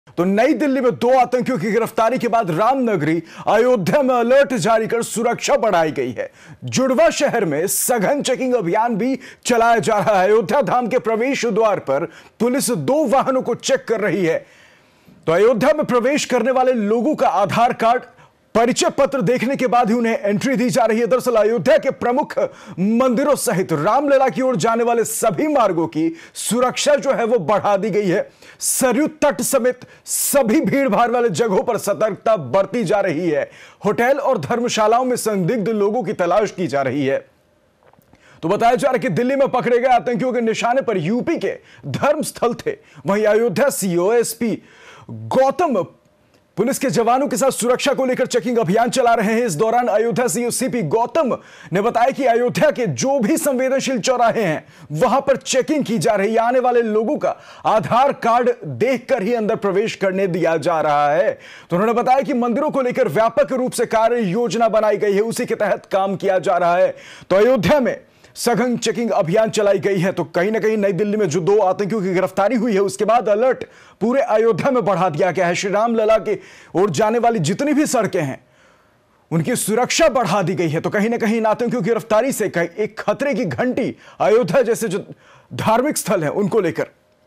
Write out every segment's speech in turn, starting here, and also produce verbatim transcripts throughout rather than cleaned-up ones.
तो नई दिल्ली में दो आतंकियों की गिरफ्तारी के बाद रामनगरी अयोध्या में अलर्ट जारी कर सुरक्षा बढ़ाई गई है। जुड़वा शहर में सघन चेकिंग अभियान भी चलाया जा रहा है। अयोध्या धाम के प्रवेश द्वार पर पुलिस दो वाहनों को चेक कर रही है। तो अयोध्या में प्रवेश करने वाले लोगों का आधार कार्ड, परिचय पत्र देखने के बाद ही उन्हें एंट्री दी जा रही है। दरअसल अयोध्या के प्रमुख मंदिरों सहित रामलला की ओर जाने वाले सभी मार्गों की सुरक्षा जो है वो बढ़ा दी गई है। सरयू तट समेत सभी भीड़ भाड़ वाले जगहों पर सतर्कता बरती जा रही है। होटल और धर्मशालाओं में संदिग्ध लोगों की तलाश की जा रही है। तो बताया जा रहा है कि दिल्ली में पकड़े गए आतंकियों के निशाने पर यूपी के धर्मस्थल थे। वहीं Ayodhya CO SP Gautam police के जवानों के साथ सुरक्षा को लेकर चेकिंग अभियान चला रहे हैं। इस दौरान अयोध्या सीओ सीपी गौतम ने बताया कि अयोध्या के जो भी संवेदनशील चौराहे हैं वहां पर चेकिंग की जा रही है। आने वाले लोगों का आधार कार्ड देखकर ही अंदर प्रवेश करने दिया जा रहा है। तो उन्होंने बताया कि मंदिरों को लेकर व्यापक रूप से कार्य योजना बनाई गई है, उसी के तहत काम किया जा रहा है। तो अयोध्या में सघन चेकिंग अभियान चलाई गई है। तो कहीं ना कहीं नई दिल्ली में जो दो आतंकियों की गिरफ्तारी हुई है उसके बाद अलर्ट पूरे अयोध्या में बढ़ा दिया गया है। श्री राम लला की ओर जाने वाली जितनी भी सड़कें हैं उनकी सुरक्षा बढ़ा दी गई है। तो कहीं ना कहीं इन आतंकियों की गिरफ्तारी से एक खतरे की घंटी अयोध्या जैसे जो धार्मिक स्थल है उनको लेकर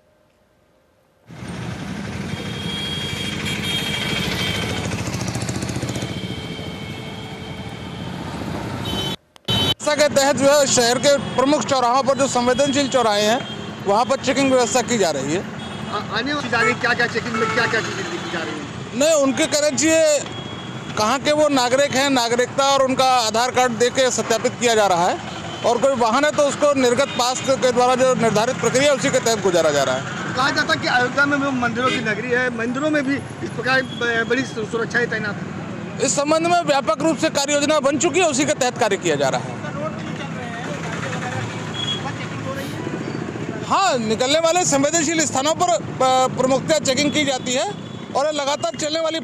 के तहत जो है शहर के प्रमुख चौराहों पर जो संवेदनशील चौराहे हैं वहां पर चेकिंग व्यवस्था की जा रही है। आने वाली जा रही क्या क्या चेकिंग में क्या क्या चीजें की जा रही है? नहीं, उनके कहना चाहिए कहाँ के वो नागरिक हैं, नागरिकता और उनका आधार कार्ड दे के सत्यापित किया जा रहा है। और कोई वाहन है तो उसको निर्गत पास के द्वारा जो निर्धारित प्रक्रिया उसी के तहत गुजारा जा रहा है। कहा जाता है कि अयोध्या में मंदिरों की नगरी है, मंदिरों में भी इस प्रकार बड़ी सुरक्षाएं तैनात है। इस संबंध में व्यापक रूप से कार्य योजना बन चुकी है, उसी के तहत कार्य किया जा रहा है। हाँ, निकलने वाले संवेदनशील स्थानों पर प्रमुखतः चेकिंग की जाती है और लगातार चलने वाली